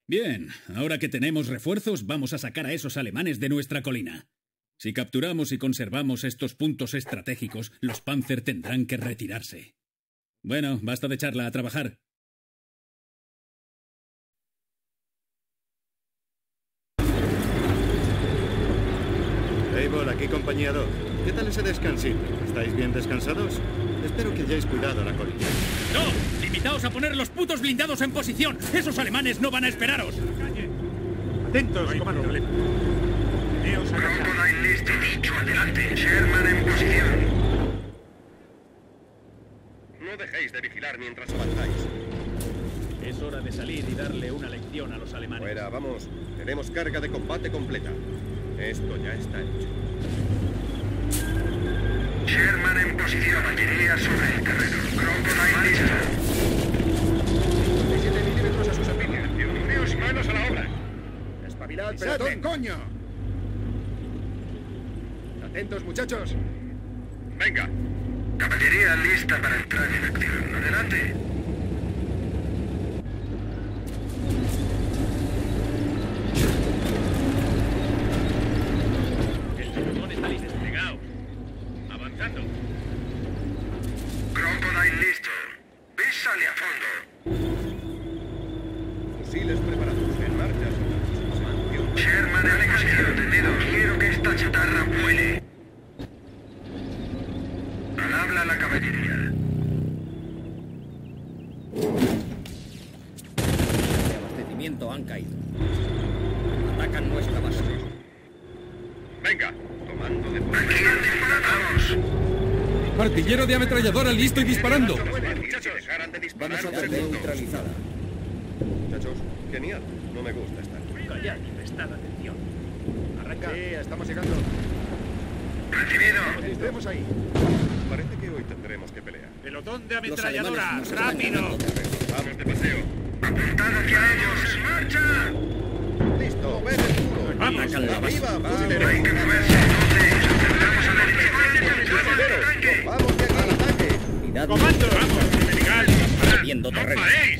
Bien, ahora que tenemos refuerzos, vamos a sacar a esos alemanes de nuestra colina. Si capturamos y conservamos estos puntos estratégicos, los Panzer tendrán que retirarse. Bueno, basta de charla, a trabajar. Able, aquí compañía 2. ¿Qué tal ese descansito? ¿Estáis bien descansados? Espero que hayáis cuidado la colina. ¡No! ¡Limitaos a poner los putos blindados en posición! ¡Esos alemanes no van a esperaros! Atentos, comando. Crocodile listo, dicho, adelante. Sherman en posición. No dejéis de vigilar mientras avanzáis. Es hora de salir y darle una lección a los alemanes. Fuera, vamos. Tenemos carga de combate completa. Esto ya está hecho. Sherman en posición, caballería sobre el terreno. Crocodile listo. 17 milímetros a su servicio. Uneos manos a la obra. Espabilad, pelotón. Coño! Atentos, muchachos. Venga. Caballería lista para entrar en acción. Adelante. El pelotón está listo. Desplegaos. Avanzando. Crocodile listo. Písale a fondo. Fusiles preparados. En marcha, soldados. Sherman en posición, entendido. Quiero que esta chatarra vuele. Al habla la caballería. De abastecimiento han caído. Atacan nuestra base. Venga. Tomando de Aquí han disparado. Artillero de ametralladora listo y disparando. Muchachos, dejaran de disparar. Vamos a ser neutralizada. Muchachos, genial. No me gusta estar. Callad y prestad atención. Arranca. Sí, estamos llegando. Recibido. Estemos ahí. Parece que hoy tendremos que pelear. Pelotón de Los ametralladora. alemanes nos están ganando terreno. Vamos de paseo. Apuntad hacia ellos. ¡En marcha! Listo, ven el muro. Vamos. Atacan la base. Arriba, Hay fusileros. que moverse entonces. Acercamos a la línea. Fusileros. Vamos de aquí al ataque. Unidad Comando, vamos. Legal. viendo ¡No terreno. paréis!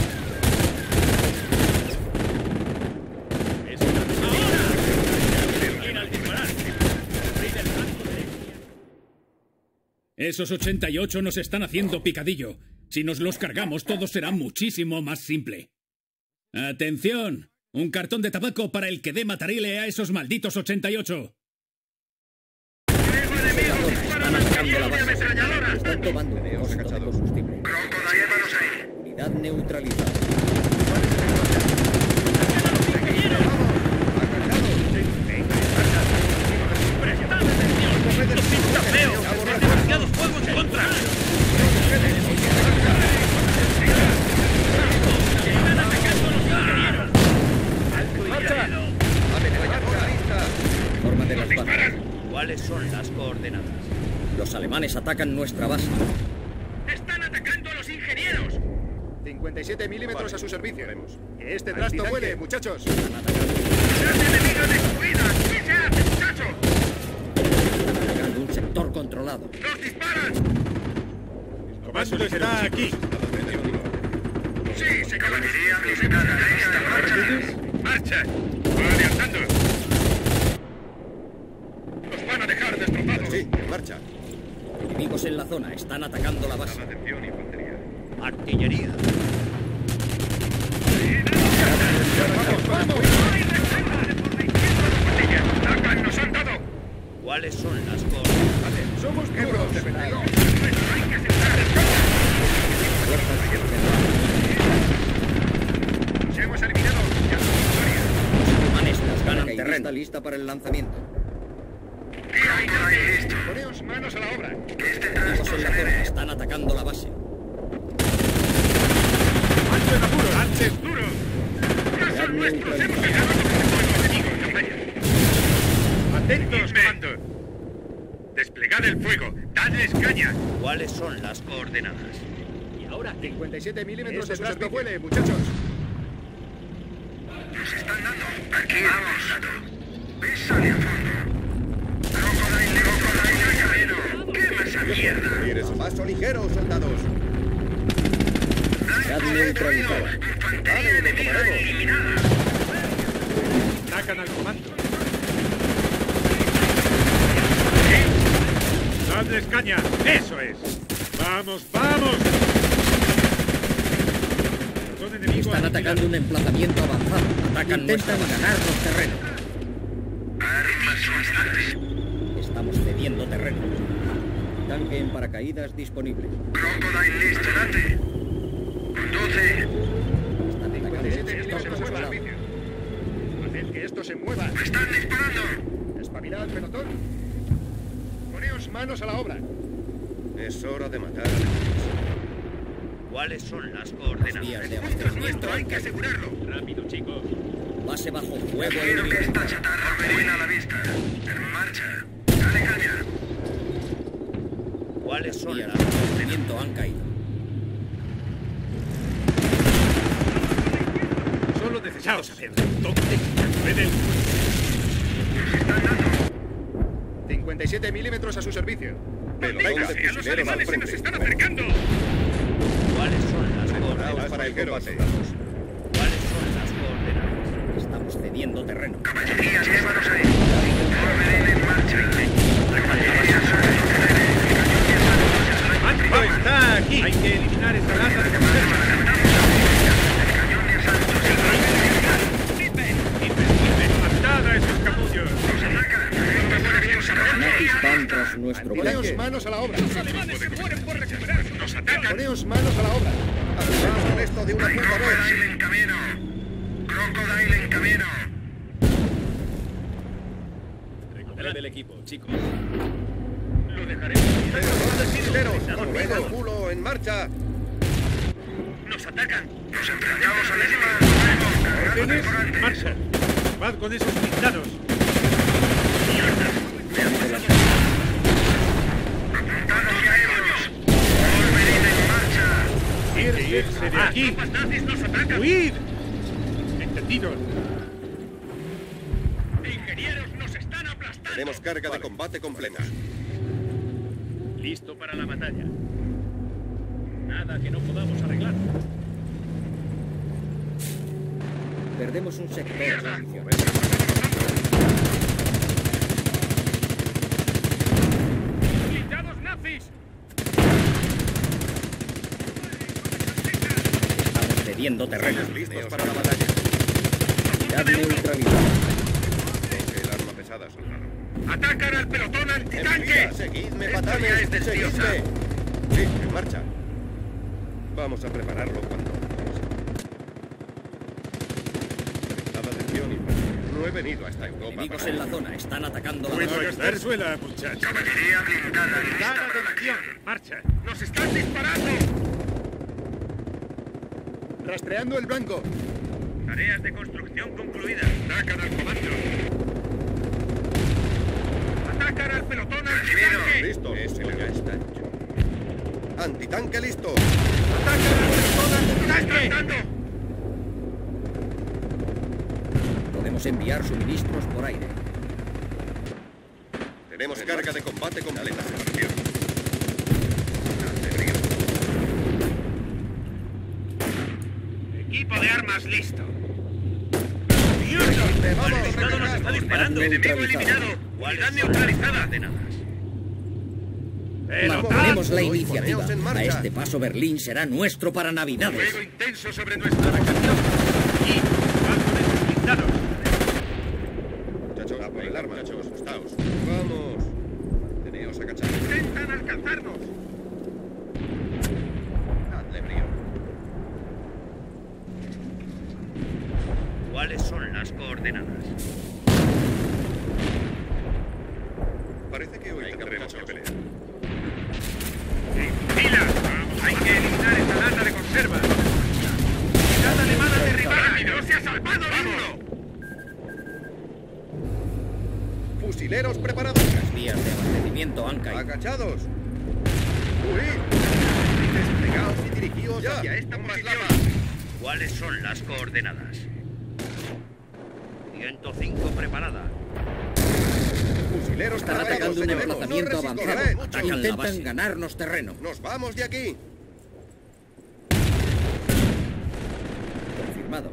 Esos 88 nos están haciendo picadillo. Si nos los cargamos, todo será muchísimo más simple. ¡Atención! Un cartón de tabaco para el que dé matarile a esos malditos 88. Están atacando la base. Están tomando un costo de combustible. Crocodile, llévanos ahí. Unidad neutralizada. ¡Demasiados fuegos en contra! ¡Están atacando a los ingenieros! ¡Marcha! Forma de las bases. ¿Cuáles son las coordenadas? Los alemanes atacan nuestra base. ¡Están atacando a los ingenieros! 57 milímetros a su servicio. Que este trasto huele, muchachos. ¡Se han enemigo destruida! ¿Qué se hace, muchacho? Atacando un sector controlado. ¡Nos disparan! Comando está aquí. Sí, se caballería blindada. ¡Lista, marcha! ¡Marcha! ¡Adelantando! ¡Nos van a dejar destrozados! Sí, en marcha. Enemigos en la zona. Están atacando la base. Atención, infantería. Artillería. ¡Vamos, vamos! ¡Atacan! ¡Nos han dado! ¿Cuáles son las coordenadas? ¡Somos duros de verdad! ¡Hay que aceptar! ¡Se hemos eliminado! ¡Ya son victoria! Los alemanes nos ganan Está terreno. Está lista para el lanzamiento. Crocodile listo. Poneos manos a la obra. Que este Enemigos trasto en se la zona. debe. Están atacando la base. Ancho en apuro. Anches. ¡Duro! ¡Ya son nuestros! ¡Hemos ganado con el enemigo en campaña! Atentos, comando. ¡Desplegad el fuego! ¡Dadles caña! ¿Cuáles son las coordenadas? ¿Y ahora qué? 57 milímetros a Este su trasto servicio. huele, muchachos. ¡Nos están dando! ¡Aquí vamos! ¡Písale a fondo! ¡Crocodile, camino! ¡Quema esa mierda! ¿Quieres paso ligero, soldados? Unidad neutralizada. Infantería enemiga eliminada. Atacan al comando. ¡Dadles caña! ¡Eso es! ¡Vamos, vamos! Son enemigos. Están atacando un emplazamiento avanzado. Intentan ganarnos terreno. Armas constantes. Estamos cediendo terreno. Tanque en paracaídas disponible. Crocodile listo, date. Conduce. Están atacando Esto se estos mueva. lados. Haced que esto se mueva. Están disparando. Espabilad, pelotón. Poneos manos a la obra. Es hora de matar. ¿Cuáles son las Vías coordenadas? de Esto es abastecimiento. nuestro, hay que asegurarlo. Rápido, chicos. Base bajo fuego Quiero que enemigo. esta chatarra buena a la vista. En marcha. Dale caña. ¿Cuáles son Vías las de abastecimiento han caído. Solo necesitamos saber dónde puede el... Nos están dando. 57 milímetros a su servicio. Pelotón Venga, de a los fusileros al alemanes se nos frente. están acercando. ¿Cuáles son las Preparaos coordenadas? para el combate. ¿Cuáles son las coordenadas? Estamos cediendo terreno. Caballería, llévanos ahí. Wolverine en marcha. La caballería sobre los trenes. El cañón de asalto. ¡Manto está aquí! Hay que eliminar esta lata de conserva. El cañón de asalto. ¡Matad a esos capullos! Nos atacan. Los nazis van tras nuestro Poneos bloque. manos a la obra. Los alemanes se mueren por recuperar. Nos atacan. Poneos manos a la obra. Acabamos con esto de una puta vez. Crocodile en camino. Crocodile en camino. Recoged el equipo, chicos. Lo dejaremos. Pelotón de fusileros. Conmigo el culo. En marcha. Nos atacan. Nos enfrentamos al enemigo. ¿Órdenes? ¡Marcha! ¡Vad con esos blindados! Apuntados caemos. Wolverine en marcha. ¡Irse de aquí! Tropas nazis nos atacan. ¡Huid! ¡Entendido! Ingenieros nos están aplastando. Tenemos carga de combate completa. Listo para la batalla. Nada que no podamos arreglar. Perdemos un sector de munición. ¡Blindados nazis! Estamos cediendo terreno. Listos para la batalla. Unidad neutralizada. Coge el arma pesada, soldado. ¡Atacan al pelotón antitanque! Envía, seguidme, Esto patanes. ya es del tío Seguidme. Sam. Sí, en marcha. Vamos a prepararlo cuando... Prestad atención y no he venido hasta Europa Enemigos para... en la zona. Están atacando la ¡Cuidado base. a gastar suela, muchachos! Caballería blindada lista ¡Dad para la atención! acción. ¡Marcha! ¡Nos están disparando! Rastreando el blanco. Tareas de construcción concluidas. Atacan al comando. Atacan al pelotón antitanque. Listo. Ese ya está hecho. Antitanque listo. Atacan al pelotón antitanque. Podemos enviar suministros por aire. Tenemos carga de combate completa. Equipo de armas listo. ¡Vamos! Estado nos está disparando. Enemigo eliminado. Unidad neutralizada. Mantenemos la Poneos iniciativa. en marcha. A este paso Berlín será nuestro para Navidades. Fuego intenso sobre nuestra vacación. ¡Y! ¡Vad con esos blindados! Muchachos, por el arma. Muchachos, asustaos. Vamos. Teneos agachados. Intentan alcanzarnos. Dadle brío. ¿Cuáles son las coordenadas? Parece que hoy tendremos que pelear. ¡Fila! Hay que eliminar esta lata de conserva. ¡Unidad alemana derribada! ¡No se ha salvado ni uno! Fusileros preparados. Las vías de abastecimiento han caído. Agachados. ¡Huid! Desplegaos y dirigíos Ya. hacia esta Más posición. lava. ¿Cuáles son las coordenadas? 105 preparada. Fusileros Están preparados, atacando un señor. emplazamiento No avanzado. resistiré. Atacan la Intentan base. Ganarnos terreno. Nos vamos de aquí. confirmado.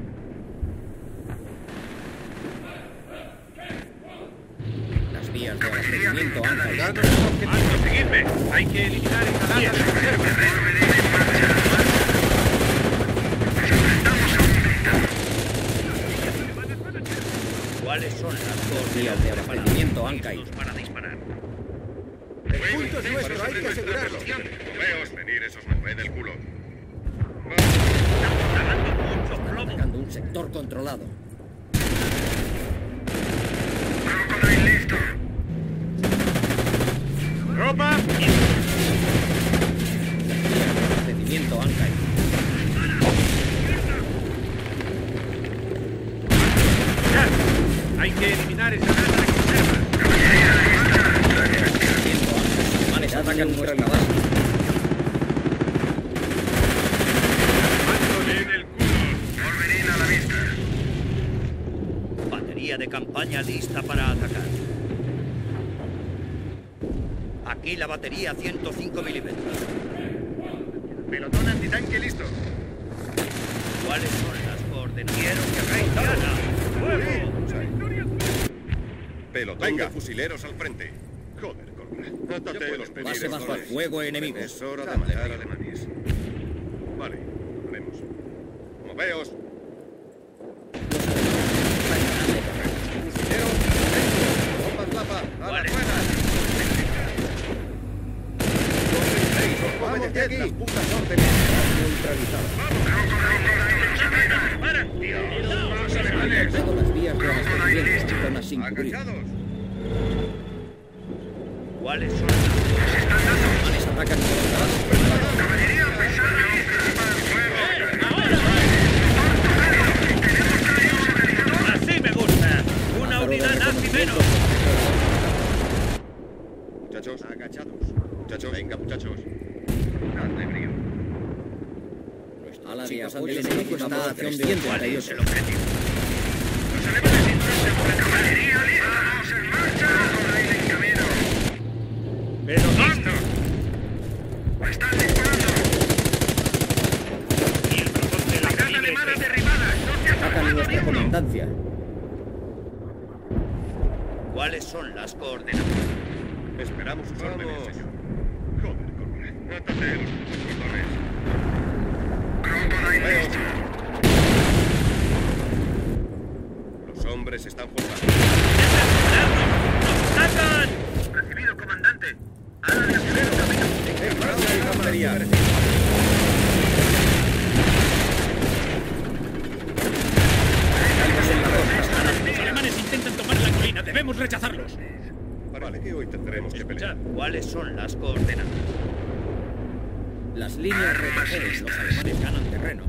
Las vías de abastecimiento han caído. ¡Alto, seguidme! Hay que eliminar esta lata de conserva. ¿Cuáles son las Vías coordenadas de abastecimiento han caído. para disparar? El punto es nuestro, hay que asegurarlo. Veos venir esos moved del culo. Atacando un sector controlado. ¡Ropa! Las vías de abastecimiento han caído. ¡Ya! Hay que eliminar esta lata de conserva. Los alemanes atacan nuestra base. ¡Mando en el culo! Wolverine a la vista. Batería de campaña lista para atacar. Aquí la batería 105 milímetros. Pelotón antitanque listo. ¿Cuáles son las coordenadas? ¡Quiero que hagáis gana! ¡Fuego! Pelotón de fusileros al frente. Joder, coronel. Átate los Base pedidos. bajo el fuego enemigo. Es hora de matar alemanes. Vale, haremos. Moveos. Fusileros, bombas plapa, a las ruedas. Vamos de aquí. Las putas órdenes neutralizadas. Todas las vías de abastecimiento. Zonas sin cubrir. Agachados. ¿Cuáles son Los alemanes atacan nuestra base. así me gusta? Una unidad nazi menos. Muchachos, agachados. Muchachos, venga, muchachos. Dadle brío. Ala de apoyo enemigo está a 300. ¿Cuál es el objetivo? Los alemanes intruyen por la caballería. ¡Vamos en marcha! ¡Ahí en camino! ¡Pero listo! ¡Están disparando! ¡Y el pelotón de la ¡Casa cabina alemana es derribada! ¡No te has Atacan salvado ni nuestra uno! comandancia. ¿Cuáles son las coordenadas? Esperamos sus órdenes, señor. Joder, coronel. Átate los putos cordones. Crocodile listo. Los hombres están formando. ¡Nos atacan! Recibido, comandante. Ala de apoyo en camino. ¡Preparado la infantería! Los alemanes intentan tomar la colina. Debemos rechazarlos. Vale, que hoy tendremos que pelear. ¿Cuáles son las coordenadas? Las líneas retrocedes. Los alemanes ganan terreno.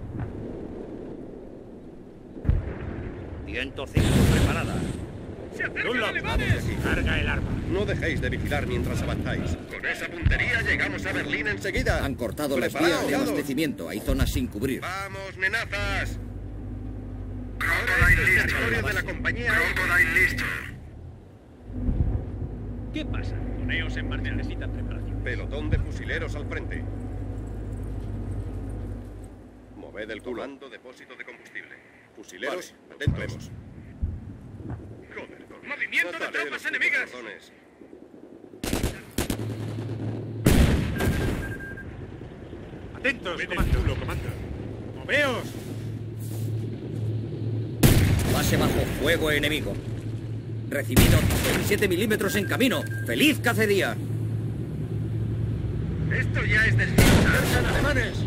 105 preparada. ¡Se acercan alemanes! ¡Carga el arma! No dejéis de vigilar mientras avanzáis. Con esa puntería llegamos a Berlín enseguida. Han cortado las Preparaos, vías de aliados. abastecimiento. Hay zonas sin cubrir. ¡Vamos, nenazas! Crocodile listo. Territorio de la compañía. Crocodile listo. ¿Qué pasa? Poneos en marcha. Necesitan preparación. Pelotón de fusileros al frente. Moved el comando depósito de combustible. Fusileros, atentos. Joder, coronel. ¡Movimiento de Átate tropas los putos enemigas! cordones. ¡Atentos, comando! ¡Moveos! Base bajo fuego enemigo. Recibido 17 milímetros en camino. ¡Feliz cacería! Esto ya es descansa. ¡Cercan alemanes!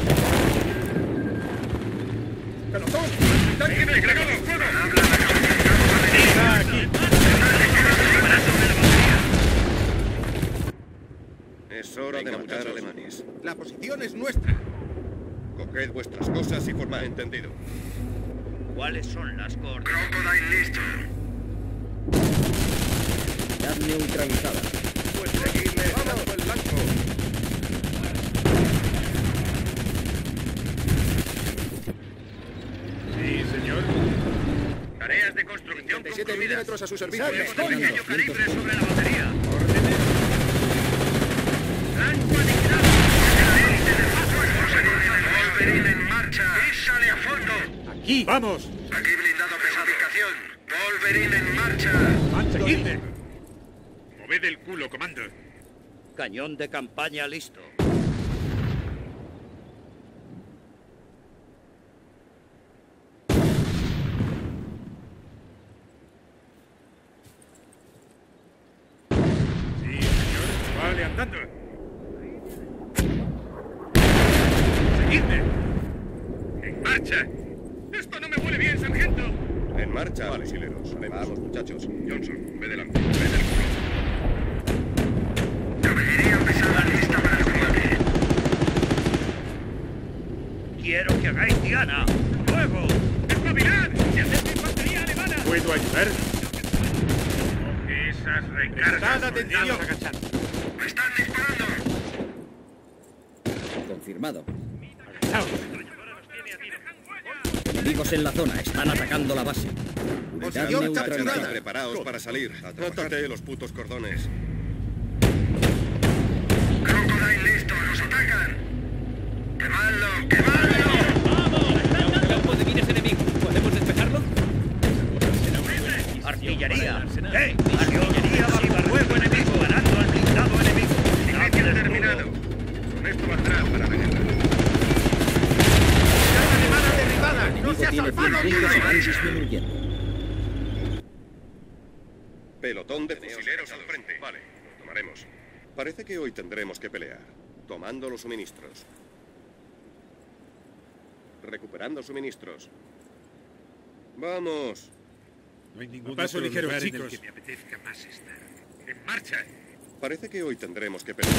¡Pelotón! ¡Tanque desplegado! ¡Fuego! ¡Está aquí! Es hora de matar alemanes. La posición es nuestra. Coged vuestras cosas y formad. Entendido. ¿Cuáles son las coordenadas? Crocodile listo. Unidad neutralizada. Pues seguidme echando el blanco. Sí, señor. Tareas de construcción 37 concluidas. milímetros a su servicio. Tenemos un pequeño 200. calibre sobre la batería. ¡Órdenes! ¡Blanco aniquilado! ¡La élite de paso es Wolverine en marcha! ¡Písale a fondo! Aquí. ¡Vamos! Aquí blindado pesaficación. Wolverine en marcha. ¡Seguidme! Moved el culo, comando. Cañón de campaña listo. Sí, señor. Vale, andando. ¡Seguidme! ¡En marcha! ¡Esto no me huele bien, sargento! En marcha, fusileros. Vamos, muchachos. Johnson, ve delante. Ve del culo. Caballería pesada lista para el combate. Quiero que hagáis diana. ¡Fuego! ¡Espabilad! ¡Se acerca infantería alemana! ¿Puedo ayudar? Esas recargas, Prestad atención. soldados agachados. ¡Me están disparando! Confirmado. Agachaos. Enemigos en la zona. Están atacando la base. Unidad neutralizada. Preparaos para salir. Atátate los putos cordones. Crocodile listo, nos atacan. ¡Quemadlo! ¡Quemadlo! Campo de mines enemigo. ¿Podemos despejarlo? ¡Artillería! ¡Artillería bajo fuego enemigo! ¡Ganando al blindado enemigo! Inicio terminado. Con esto valdrá para la guerra. ¡Unidad alemana derribada! ¡No Enemigo se ha tiene 100 salvado ni puntos y uno! van disminuyendo. Pelotón de fusileros al frente. Vale, lo tomaremos. Parece que hoy tendremos que pelear. Tomando los suministros. Recuperando suministros. ¡Vamos! No hay ningún paso ligero, chicos. Que me apetezca más estar. ¡En marcha! Parece que hoy tendremos que pelear.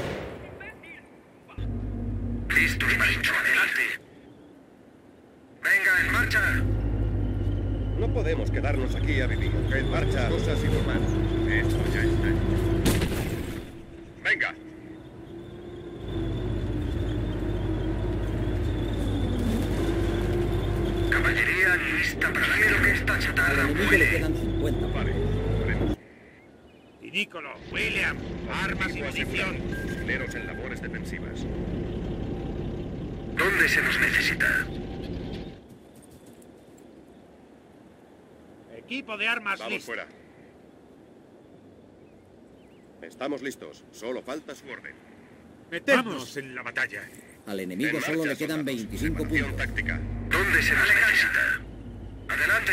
Listos, maestro, adelante. Venga, en marcha. No podemos quedarnos aquí a vivir. En marcha, cosas y formar. Esto ya está. Venga. Caballería lista para la guerra. Quiero que esta Al chatarra enemigo le vuele. quedan 50. Vale, haremos. Y Nicolo, William, armas y munición. Fusileros en labores defensivas. ¿Dónde se nos necesita? Equipo de armas Vamos listo. fuera. Estamos listos. Solo falta su orden. ¡Metednos en la batalla! Al enemigo En solo marcha, le quedan soldados. 25 Preparación puntos. táctica. ¿Dónde se nos necesita? Adelante.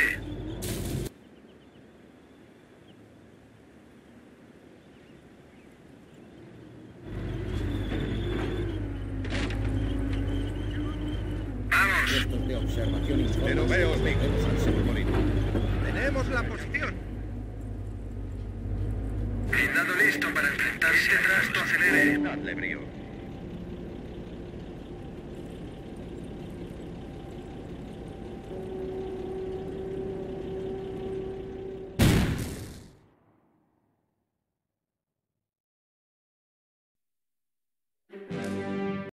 Vamos. Puestos de observación informan. Pero veos, Nick. Volvemos al submarino. Tenemos la posición. Blindado listo para enfrentarse. Este trasto acelere. Dadle brío.